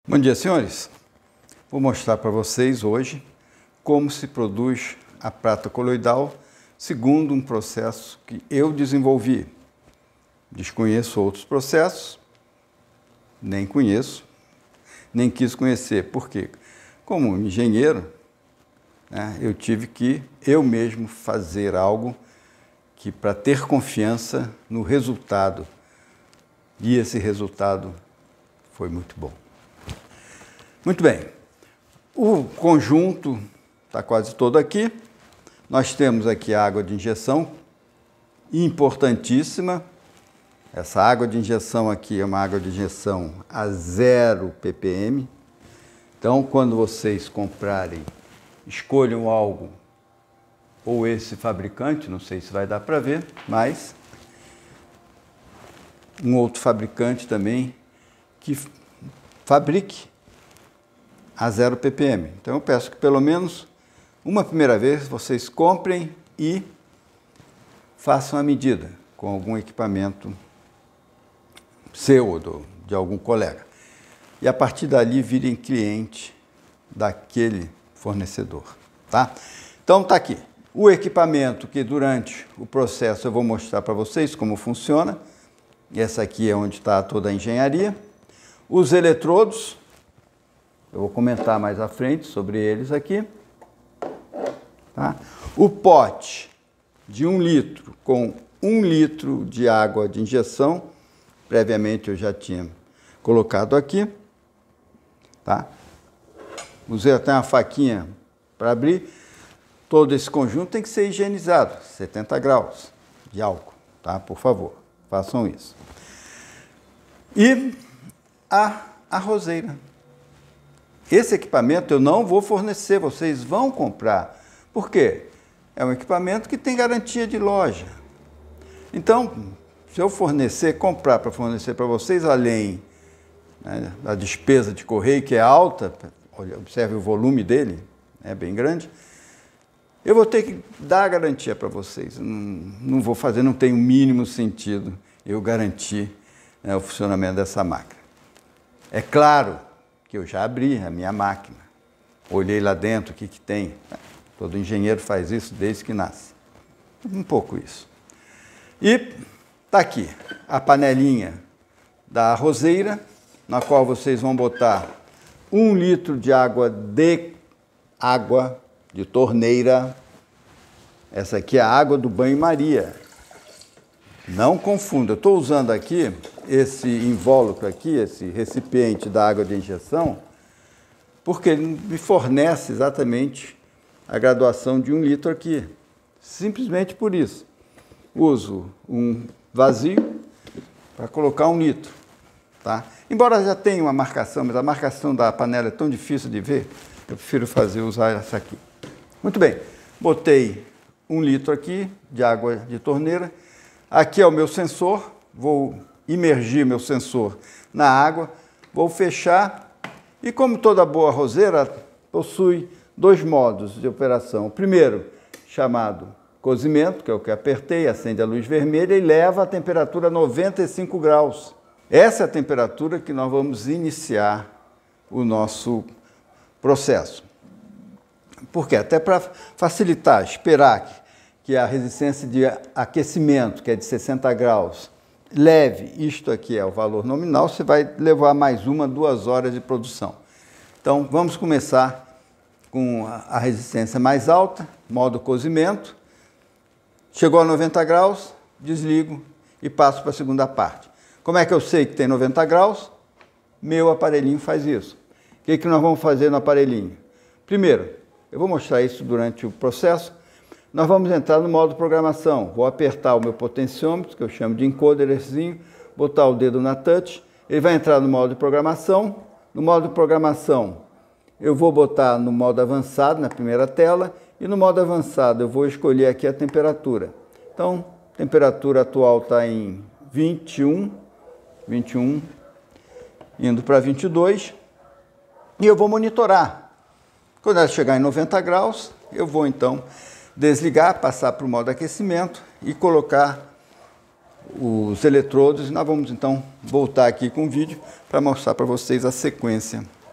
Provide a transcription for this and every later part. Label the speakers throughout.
Speaker 1: Bom dia, senhores. Vou mostrar para vocês hoje como se produz a prata coloidal segundo um processo que eu desenvolvi. Desconheço outros processos, nem conheço, nem quis conhecer. Por quê? Como engenheiro, eu tive que eu mesmo fazer algo que para ter confiança no resultado. E esse resultado foi muito bom. Muito bem, o conjunto está quase todo aqui. Nós temos aqui a água de injeção, importantíssima. Essa água de injeção aqui é uma água de injeção a 0 ppm. Então, quando vocês comprarem, escolham algo, ou esse fabricante, não sei se vai dar para ver, mas um outro fabricante também que fabrique a 0 ppm. Então eu peço que pelo menos uma primeira vez vocês comprem e façam a medida com algum equipamento seu ou de algum colega. E a partir dali virem cliente daquele fornecedor, tá? Então tá aqui o equipamento que durante o processo eu vou mostrar para vocês como funciona. E essa aqui é onde está toda a engenharia. Os eletrodos, eu vou comentar mais à frente sobre eles aqui. Tá? O pote de 1 litro com 1 litro de água de injeção, previamente eu já tinha colocado aqui. Tá? Usei até uma faquinha para abrir. Todo esse conjunto tem que ser higienizado, 70 graus de álcool, tá? Por favor, façam isso. E a arrozeira. Esse equipamento eu não vou fornecer, vocês vão comprar. Por quê? É um equipamento que tem garantia de loja. Então, se eu comprar para fornecer para vocês, além da despesa de correio, que é alta, olha, observe o volume dele, é bem grande, eu vou ter que dar a garantia para vocês. Não vou fazer, não tem o mínimo sentido eu garantir o funcionamento dessa máquina. É claro que eu já abri a minha máquina, olhei lá dentro o que tem. Todo engenheiro faz isso desde que nasce. Um pouco isso. E está aqui a panelinha da arrozeira, na qual vocês vão botar 1 litro de água de torneira. Essa aqui é a água do banho-maria. Não confunda, eu estou usando aqui esse invólucro aqui, esse recipiente da água de injeção, porque ele me fornece exatamente a graduação de 1 litro aqui. Simplesmente por isso. Uso um vazio para colocar 1 litro. Tá? Embora já tenha uma marcação, mas a marcação da panela é tão difícil de ver, eu prefiro usar essa aqui. Muito bem, botei 1 litro aqui de água de torneira. Aqui é o meu sensor, vou imergir meu sensor na água, vou fechar e, como toda boa arrozeira, possui 2 modos de operação. O primeiro, chamado cozimento, que é o que apertei, acende a luz vermelha e leva a temperatura a 95 graus. Essa é a temperatura que nós vamos iniciar o nosso processo. Por quê? Até para facilitar, esperar que a resistência de aquecimento, que é de 60 graus, leve, isto aqui é o valor nominal, você vai levar mais 1, 2 horas de produção. Então, vamos começar com a resistência mais alta, modo cozimento. Chegou a 90 graus, desligo e passo para a segunda parte. Como é que eu sei que tem 90 graus? Meu aparelhinho faz isso. O que nós vamos fazer no aparelhinho? Primeiro, eu vou mostrar isso durante o processo. Nós vamos entrar no modo programação. Vou apertar o meu potenciômetro, que eu chamo de encoderzinho, botar o dedo na touch, ele vai entrar no modo de programação. No modo de programação, eu vou botar no modo avançado, na primeira tela, e no modo avançado eu vou escolher aqui a temperatura. Então, a temperatura atual está em 21, indo para 22, e eu vou monitorar. Quando ela chegar em 90 graus, eu vou então desligar, passar para o modo aquecimento e colocar os eletrodos. Nós vamos então voltar aqui com o vídeo para mostrar para vocês a sequência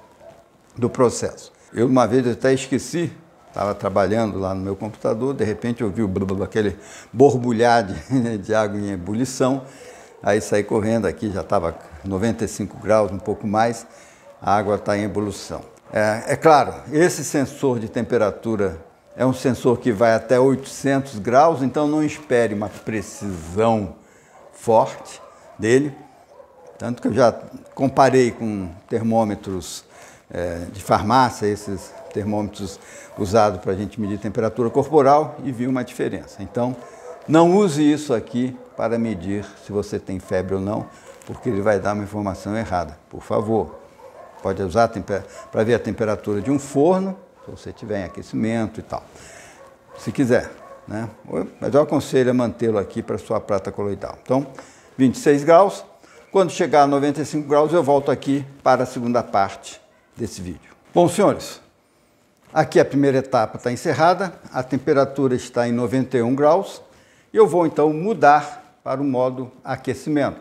Speaker 1: do processo. Eu uma vez até esqueci, estava trabalhando lá no meu computador, de repente eu vi aquele borbulhar de água em ebulição, aí saí correndo aqui, já estava 95 graus, um pouco mais, a água está em ebulição. É claro, esse sensor de temperatura é um sensor que vai até 800 graus, então não espere uma precisão forte dele. Tanto que eu já comparei com termômetros de farmácia, esses termômetros usados para a gente medir temperatura corporal, e vi uma diferença. Então, não use isso aqui para medir se você tem febre ou não, porque ele vai dar uma informação errada. Por favor, pode usar para ver a temperatura de um forno, se você tiver em aquecimento e tal, se quiser, né? Mas eu aconselho a mantê-lo aqui para a sua prata coloidal. Então, 26 graus. Quando chegar a 95 graus, eu volto aqui para a segunda parte desse vídeo. Bom, senhores, aqui a primeira etapa está encerrada, a temperatura está em 91 graus, e eu vou então mudar para o modo aquecimento.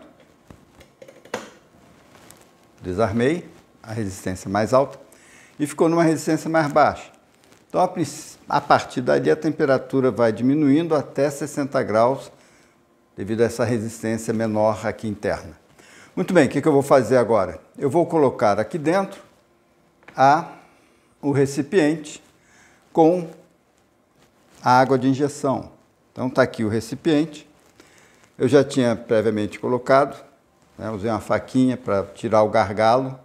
Speaker 1: Desarmei a resistência mais alta e ficou numa resistência mais baixa. Então, a partir dali, a temperatura vai diminuindo até 60 graus, devido a essa resistência menor aqui interna. Muito bem, o que eu vou fazer agora? Eu vou colocar aqui dentro o recipiente com a água de injeção. Então está aqui o recipiente. Eu já tinha previamente colocado, né, usei uma faquinha para tirar o gargalo.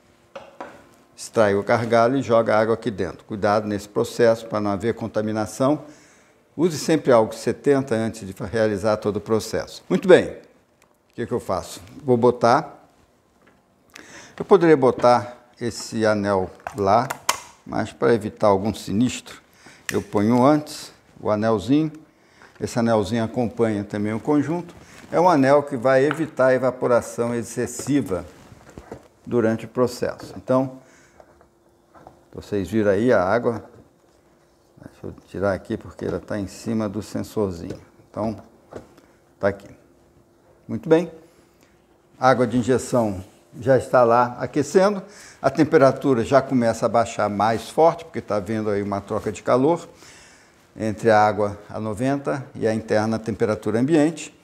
Speaker 1: Extrai o gargalo e joga a água aqui dentro. Cuidado nesse processo para não haver contaminação. Use sempre álcool 70 antes de realizar todo o processo. Muito bem. O que eu faço? Vou botar, eu poderia botar esse anel lá, mas para evitar algum sinistro, eu ponho antes o anelzinho, esse anelzinho acompanha também o conjunto, é um anel que vai evitar a evaporação excessiva durante o processo. Então, vocês viram aí a água, deixa eu tirar aqui porque ela está em cima do sensorzinho, então, está aqui. Muito bem, a água de injeção já está lá aquecendo, a temperatura já começa a baixar mais forte, porque está havendo aí uma troca de calor entre a água a 90 e a interna temperatura ambiente.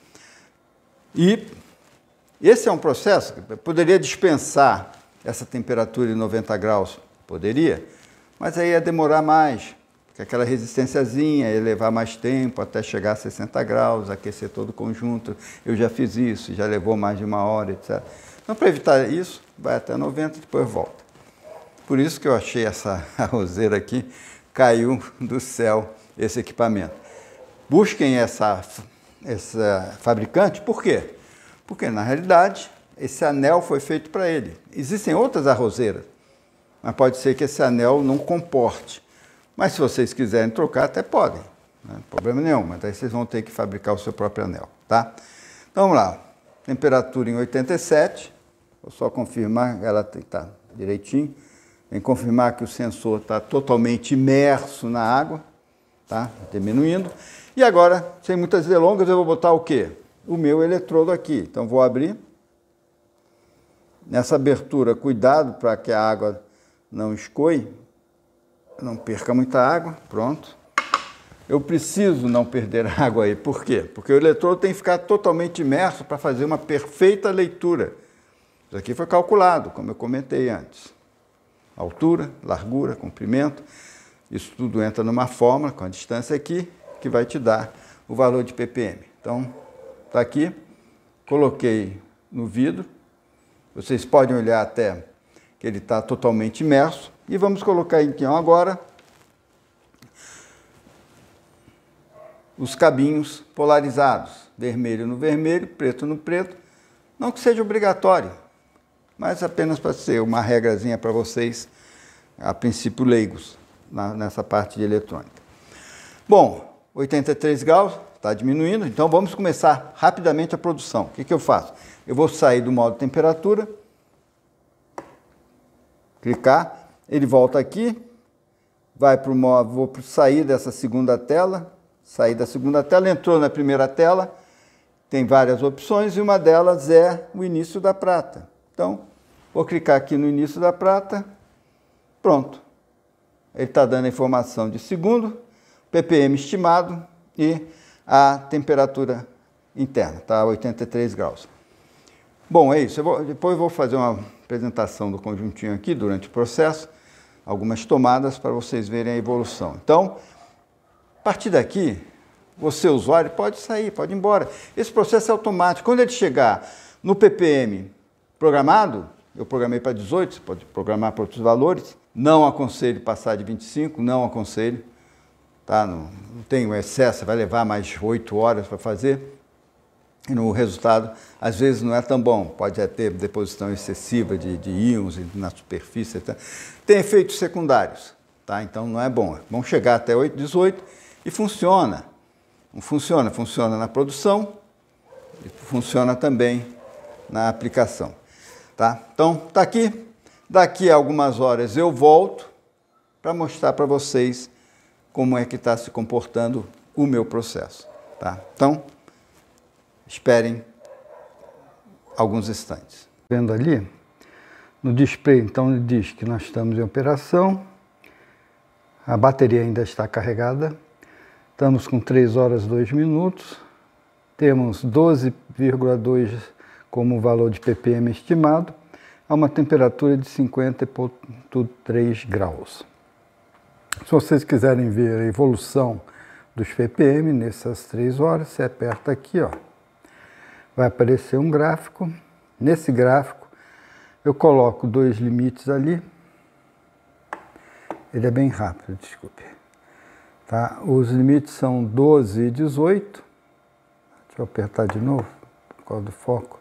Speaker 1: E esse é um processo que poderia dispensar essa temperatura em 90 graus, poderia, mas aí ia demorar mais, porque aquela resistênciazinha ia levar mais tempo até chegar a 60 graus, aquecer todo o conjunto. Eu já fiz isso, já levou mais de 1 hora, etc. Então, para evitar isso, vai até 90 e depois volta. Por isso que eu achei essa arrozeira aqui, caiu do céu esse equipamento. Busquem essa fabricante, por quê? Porque, na realidade, esse anel foi feito para ele. Existem outras arrozeiras, mas pode ser que esse anel não comporte. Mas se vocês quiserem trocar, até podem, não tem problema nenhum, mas aí vocês vão ter que fabricar o seu próprio anel, tá? Então vamos lá, temperatura em 87, vou só confirmar, ela está direitinho, tem que confirmar que o sensor está totalmente imerso na água, tá? Diminuindo. E agora, sem muitas delongas, eu vou botar o quê? O meu eletrodo aqui. Então vou abrir. Nessa abertura, cuidado para que a água não escoe, não perca muita água, pronto. Eu preciso não perder água aí, por quê? Porque o eletrodo tem que ficar totalmente imerso para fazer uma perfeita leitura. Isso aqui foi calculado, como eu comentei antes. Altura, largura, comprimento, isso tudo entra numa fórmula com a distância aqui, que vai te dar o valor de ppm. Então, está aqui, coloquei no vidro, vocês podem olhar até que ele está totalmente imerso, e vamos colocar então agora os cabinhos polarizados, vermelho no vermelho, preto no preto, não que seja obrigatório, mas apenas para ser uma regrazinha para vocês, a princípio leigos, nessa parte de eletrônica. Bom, 83 graus, está diminuindo, então vamos começar rapidamente a produção. O que eu faço? Eu vou sair do modo temperatura, clicar, ele volta aqui, vai para o modo, vou sair dessa segunda tela, sair da segunda tela, entrou na primeira tela, tem várias opções e uma delas é o início da prata. Então, vou clicar aqui no início da prata, Pronto. Ele está dando a informação de segundo, ppm estimado e a temperatura interna, está a 83 graus. Bom, é isso. Depois eu vou fazer uma apresentação do conjuntinho aqui durante o processo, algumas tomadas para vocês verem a evolução. Então, a partir daqui, você, usuário, pode sair, pode ir embora. Esse processo é automático. Quando ele chegar no ppm programado, eu programei para 18, você pode programar para outros valores. Não aconselho passar de 25, não aconselho. Tá? Não tem o excesso, vai levar mais 8 horas para fazer. E no resultado, às vezes, não é tão bom. Pode ter deposição excessiva de íons na superfície. Tá? Tem efeitos secundários. Tá? Então, não é bom. Vão chegar até 18 e funciona. Não funciona. Funciona na produção e funciona também na aplicação. Tá? Então, está aqui. Daqui a algumas horas eu volto para mostrar para vocês como é que está se comportando o meu processo. Tá? Então, esperem alguns instantes. Vendo ali, no display, então, ele diz que nós estamos em operação, a bateria ainda está carregada, estamos com 3 horas e 2 minutos, temos 12,2 como valor de ppm estimado, a uma temperatura de 50,3 graus. Se vocês quiserem ver a evolução dos ppm nessas 3 horas, você aperta aqui, ó, vai aparecer um gráfico. Nesse gráfico, eu coloco 2 limites ali. Ele é bem rápido, desculpe. Tá? Os limites são 12 e 18. Deixa eu apertar de novo, por causa do foco.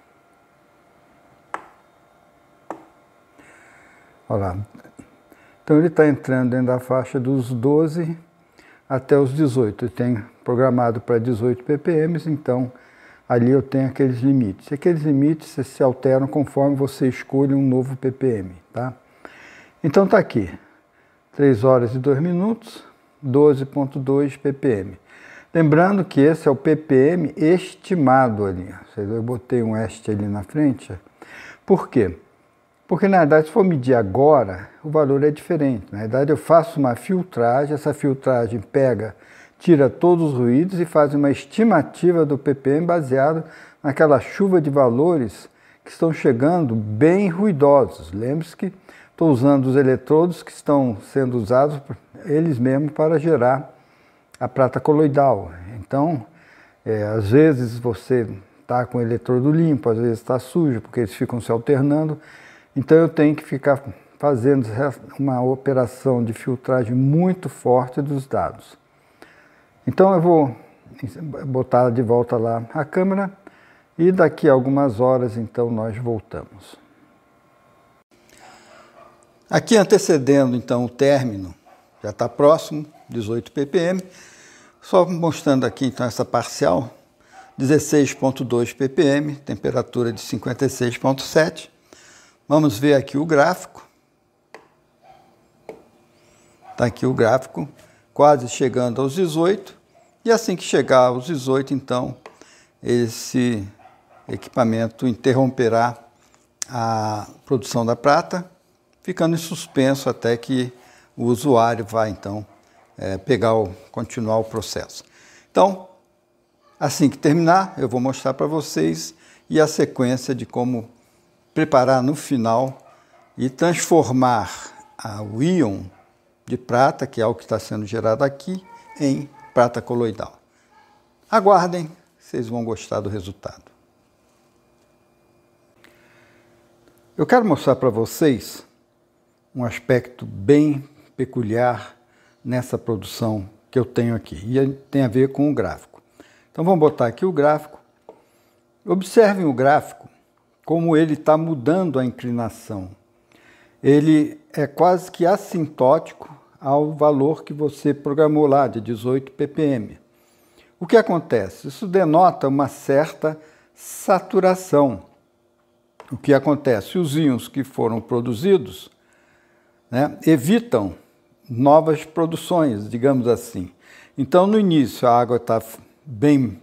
Speaker 1: Olha lá. Então ele está entrando dentro da faixa dos 12 até os 18. Eu tenho programado para 18 ppm, então ali eu tenho aqueles limites. E aqueles limites se alteram conforme você escolhe um novo ppm. Tá? Então está aqui, 3 horas e 2 minutos, 12,2 ppm. Lembrando que esse é o ppm estimado ali. Eu botei um est ali na frente. Por quê? Porque, na verdade, se for medir agora, o valor é diferente. Na verdade, eu faço uma filtragem, essa filtragem tira todos os ruídos e faz uma estimativa do ppm baseado naquela chuva de valores que estão chegando bem ruidosos. Lembre-se que estou usando os eletrodos que estão sendo usados, eles mesmos, para gerar a prata coloidal. Então, às vezes você está com o eletrodo limpo, às vezes está sujo, porque eles ficam se alternando. Então eu tenho que ficar fazendo uma operação de filtragem muito forte dos dados. Então eu vou botar de volta lá a câmera e daqui a algumas horas então nós voltamos. Aqui antecedendo então o término, já está próximo, 18 ppm, só mostrando aqui então essa parcial, 16,2 ppm, temperatura de 56,7. Vamos ver aqui o gráfico. Está aqui o gráfico, quase chegando aos 18. E assim que chegar aos 18, então, esse equipamento interromperá a produção da prata, ficando em suspenso até que o usuário vai, então, continuar o processo. Então, assim que terminar, eu vou mostrar para vocês e a sequência de como preparar no final e transformar o íon de prata, que é o que está sendo gerado aqui, em prata coloidal. Aguardem, vocês vão gostar do resultado. Eu quero mostrar para vocês um aspecto bem peculiar nessa produção que eu tenho aqui, e tem a ver com o gráfico. Então vamos botar aqui o gráfico. Observem o gráfico, como ele está mudando a inclinação. Ele é quase que assintótico ao valor que você programou lá, de 18 ppm. O que acontece? Isso denota uma certa saturação. O que acontece? Os íons que foram produzidos, né, evitam novas produções, digamos assim. Então, no início, a água está bem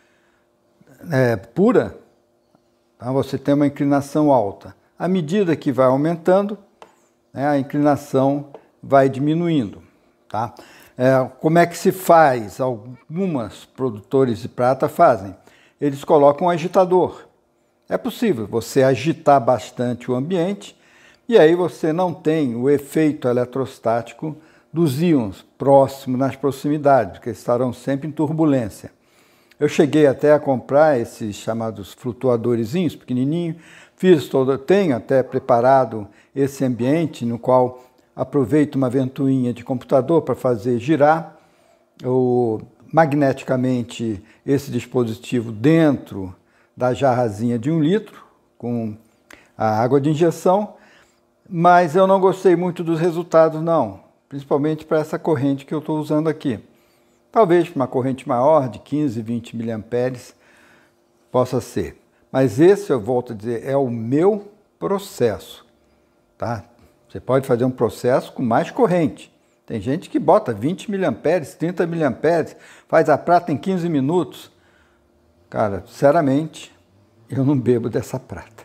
Speaker 1: pura, tá? Você tem uma inclinação alta. À medida que vai aumentando, né, a inclinação vai diminuindo. Tá? Como é que se faz? Alguns produtores de prata fazem. Eles colocam um agitador. É possível você agitar bastante o ambiente e aí você não tem o efeito eletrostático dos íons próximos, nas proximidades, porque estarão sempre em turbulência. Eu cheguei até a comprar esses chamados flutuadorzinhos, pequenininhos, tenho até preparado esse ambiente no qual aproveito uma ventoinha de computador para fazer girar magneticamente esse dispositivo dentro da jarrazinha de 1 litro, com a água de injeção, mas eu não gostei muito dos resultados não, principalmente para essa corrente que eu estou usando aqui. Talvez para uma corrente maior, de 15, 20 miliamperes, possa ser. Mas esse, eu volto a dizer, é o meu processo. Tá? Você pode fazer um processo com mais corrente. Tem gente que bota 20 miliamperes, 30 miliamperes, faz a prata em 15 minutos. Cara, sinceramente, eu não bebo dessa prata.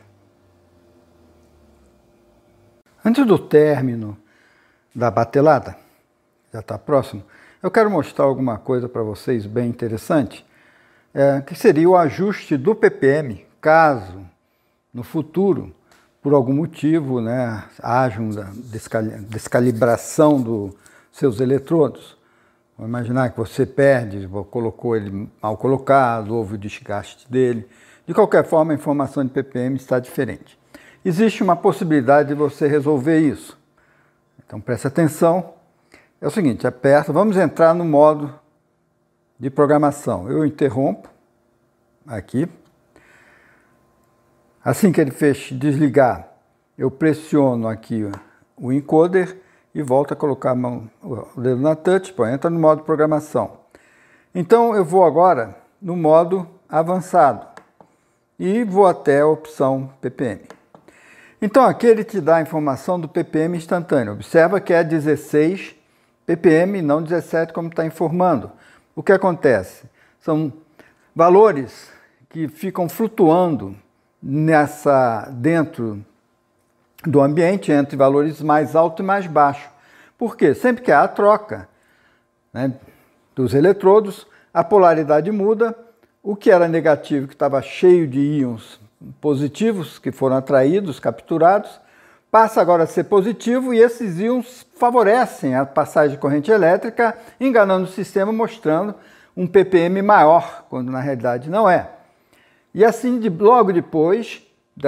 Speaker 1: Antes do término da batelada, já está próximo, eu quero mostrar alguma coisa para vocês bem interessante, que seria o ajuste do ppm, caso no futuro, por algum motivo, né, haja uma descalibração dos seus eletrodos. Vamos imaginar que você perde, colocou ele mal colocado, houve o desgaste dele. De qualquer forma, a informação de ppm está diferente. Existe uma possibilidade de você resolver isso. Então preste atenção. É o seguinte, aperta, vamos entrar no modo de programação. Eu interrompo aqui. Assim que ele desligar, eu pressiono aqui o encoder e volto a colocar o dedo na touch, entra no modo de programação. Então eu vou agora no modo avançado e vou até a opção ppm. Então aqui ele te dá a informação do ppm instantâneo. Observa que é 16 ppm, não 17 como está informando. O que acontece? São valores que ficam flutuando dentro do ambiente entre valores mais altos e mais baixos. Por quê? Sempre que há a troca, né, dos eletrodos, a polaridade muda, o que era negativo, que estava cheio de íons positivos, que foram atraídos, capturados, passa agora a ser positivo e esses íons favorecem a passagem de corrente elétrica, enganando o sistema, mostrando um ppm maior, quando na realidade não é. E assim, logo depois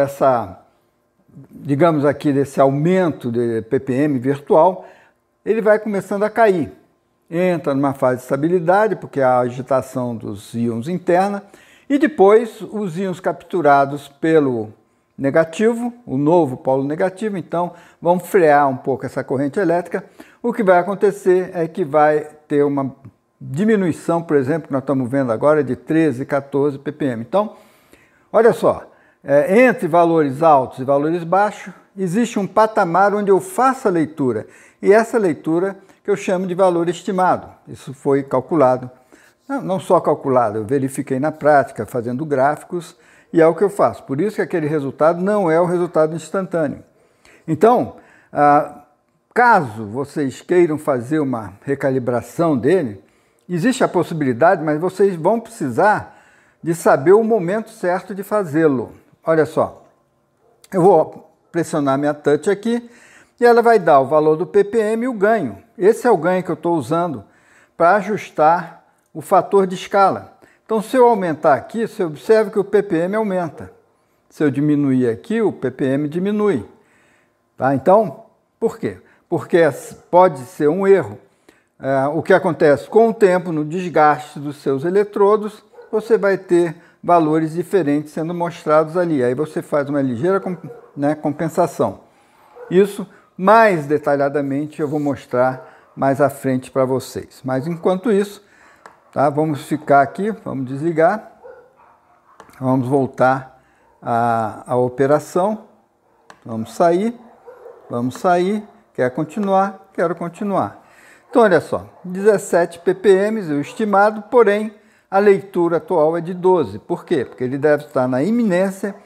Speaker 1: digamos aqui, desse aumento de ppm virtual, ele vai começando a cair. Entra numa fase de estabilidade, porque há a agitação dos íons interna, e depois os íons capturados pelo negativo, o novo polo negativo, então vão frear um pouco essa corrente elétrica. O que vai acontecer é que vai ter uma diminuição, por exemplo, que nós estamos vendo agora, de 13, 14 ppm. Então, olha só, entre valores altos e valores baixos, existe um patamar onde eu faço a leitura, e essa leitura que eu chamo de valor estimado. Isso foi calculado, não só calculado, eu verifiquei na prática, fazendo gráficos, e é o que eu faço. Por isso que aquele resultado não é o resultado instantâneo. Então, caso vocês queiram fazer uma recalibração dele, existe a possibilidade, mas vocês vão precisar de saber o momento certo de fazê-lo. Olha só, eu vou pressionar minha touch aqui e ela vai dar o valor do ppm e o ganho. Esse é o ganho que eu estou usando para ajustar o fator de escala. Então, se eu aumentar aqui, você observa que o ppm aumenta. Se eu diminuir aqui, o ppm diminui. Tá? Então, por quê? Porque pode ser um erro. O que acontece? Com o tempo, no desgaste dos seus eletrodos, você vai ter valores diferentes sendo mostrados ali. Aí você faz uma ligeira compensação. Isso, mais detalhadamente, eu vou mostrar mais à frente para vocês. Mas, enquanto isso, tá, vamos ficar aqui, vamos desligar, vamos voltar à operação, vamos sair, quer continuar, quero continuar. Então, olha só, 17 ppm, o estimado, porém, a leitura atual é de 12. Por quê? Porque ele deve estar na iminência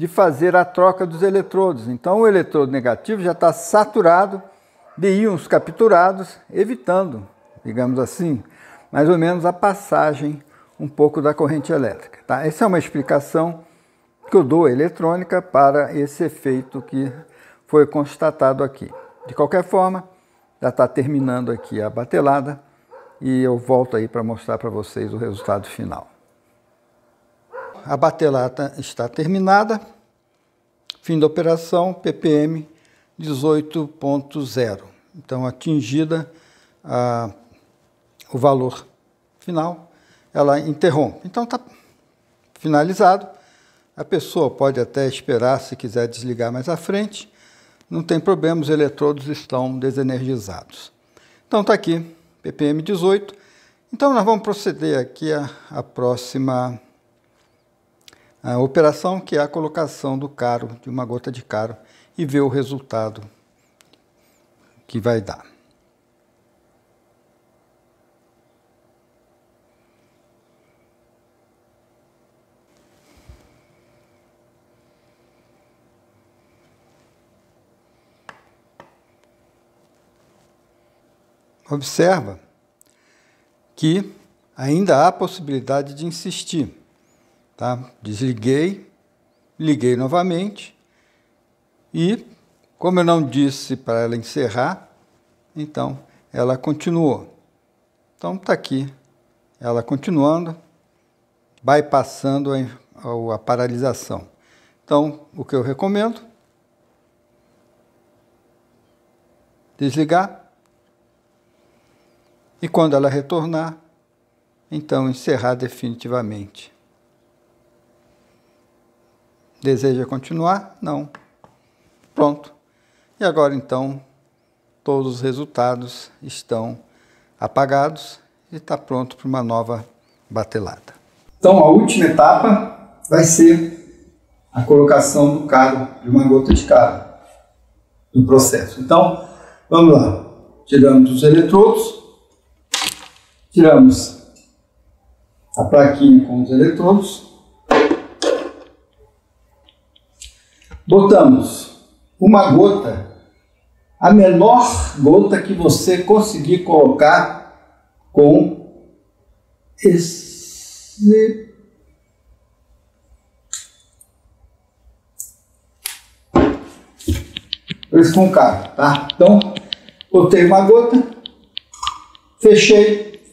Speaker 1: de fazer a troca dos eletrodos. Então o eletrodo negativo já está saturado de íons capturados, evitando, digamos assim, mais ou menos a passagem um pouco da corrente elétrica. Tá? Essa é uma explicação que eu dou eletrônica para esse efeito que foi constatado aqui. De qualquer forma, já está terminando aqui a batelada e eu volto aí para mostrar para vocês o resultado final. A batelada está terminada. Fim da operação, ppm 18.0. Então, atingida o valor final, ela interrompe. Então, está finalizado. A pessoa pode até esperar, se quiser desligar mais à frente. Não tem problema, os eletrodos estão desenergizados. Então, está aqui, ppm 18. Então, nós vamos proceder aqui à próxima operação, que é a colocação do caro, de uma gota de caro, e ver o resultado que vai dar. Observa que ainda há possibilidade de insistir. Tá? Desliguei, liguei novamente e, como eu não disse para ela encerrar, então ela continuou. Então está aqui, ela continuando, bypassando a paralisação. Então, o que eu recomendo? Desligar. E quando ela retornar, então encerrar definitivamente. Deseja continuar? Não. Pronto. E agora, então, todos os resultados estão apagados e está pronto para uma nova batelada. Então, a última etapa vai ser a colocação do caro, de uma gota de caro, no processo. Então, vamos lá. Tiramos os eletrodos. Tiramos a plaquinha com os eletrodos, botamos uma gota, a menor gota que você conseguir colocar com esse com o cabo, tá? Então, botei uma gota, fechei.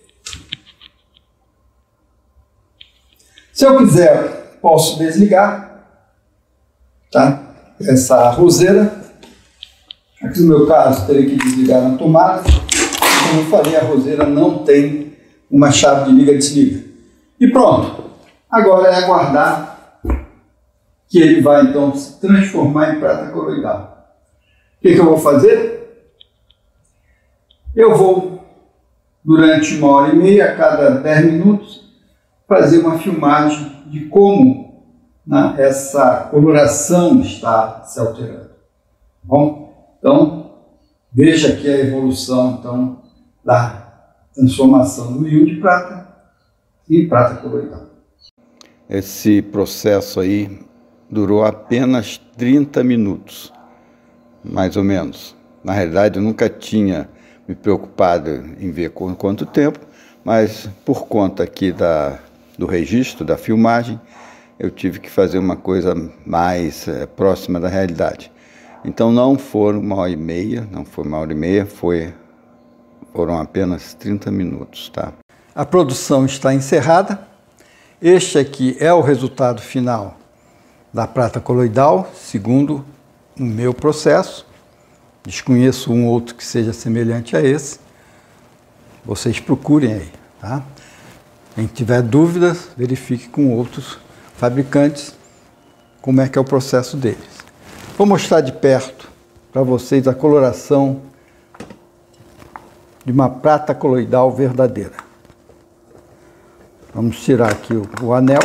Speaker 1: Se eu quiser, posso desligar, tá? Essa roseira. Aqui no meu caso, teria que desligar na tomada. Como eu falei, a roseira não tem uma chave de liga-desliga. E pronto. Agora é aguardar que ele vai, então, se transformar em prata coloidal. O que eu vou fazer? Eu vou, durante 1h30, a cada 10 minutos, fazer uma filmagem de como, né, essa coloração está se alterando. Bom, então veja aqui a evolução então da transformação do íon de prata em prata coloidal. Esse processo aí durou apenas 30 minutos, mais ou menos. Na realidade, eu nunca tinha me preocupado em ver quanto tempo, mas por conta aqui do registro, da filmagem, eu tive que fazer uma coisa mais próxima da realidade. Então não foram 1h30, não foi 1h30, foram apenas 30 minutos. Tá? A produção está encerrada. Este aqui é o resultado final da prata coloidal, segundo o meu processo. Desconheço um outro que seja semelhante a esse. Vocês procurem aí, tá? Quem tiver dúvidas, verifique com outros fabricantes como é que é o processo deles. Vou mostrar de perto para vocês a coloração de uma prata coloidal verdadeira. Vamos tirar aqui o anel.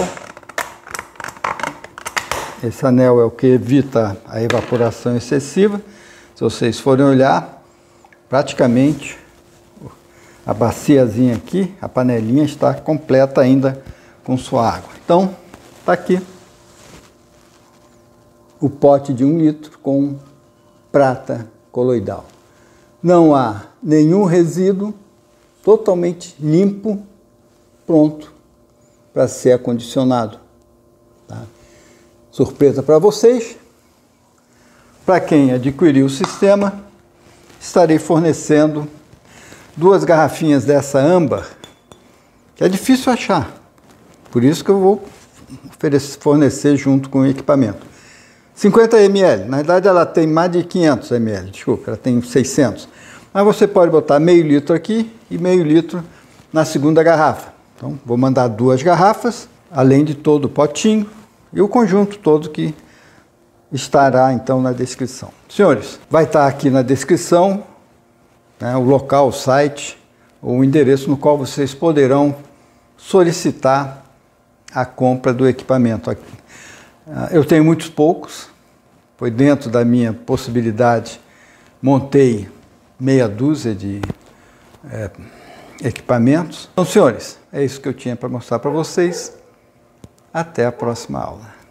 Speaker 1: Esse anel é o que evita a evaporação excessiva. Se vocês forem olhar, praticamente a baciazinha aqui, a panelinha está completa ainda com sua água. Então, está aqui. o pote de 1 litro com prata coloidal. Não há nenhum resíduo, totalmente limpo, pronto para ser acondicionado. Tá? Surpresa para vocês. Para quem adquiriu o sistema, estarei fornecendo 2 garrafinhas dessa âmbar, que é difícil achar. Por isso que eu vou fornecer junto com o equipamento. 50 ml, na verdade ela tem mais de 500 ml, desculpa, ela tem 600. Mas você pode botar meio litro aqui e meio litro na segunda garrafa. Então vou mandar 2 garrafas, além de todo o potinho e o conjunto todo que estará então na descrição. Senhores, vai estar aqui na descrição, né, o local, o site, ou o endereço no qual vocês poderão solicitar a compra do equipamento aqui. Eu tenho muitos poucos, foi dentro da minha possibilidade, montei meia dúzia de equipamentos. Então, senhores, é isso que eu tinha para mostrar para vocês. Até a próxima aula.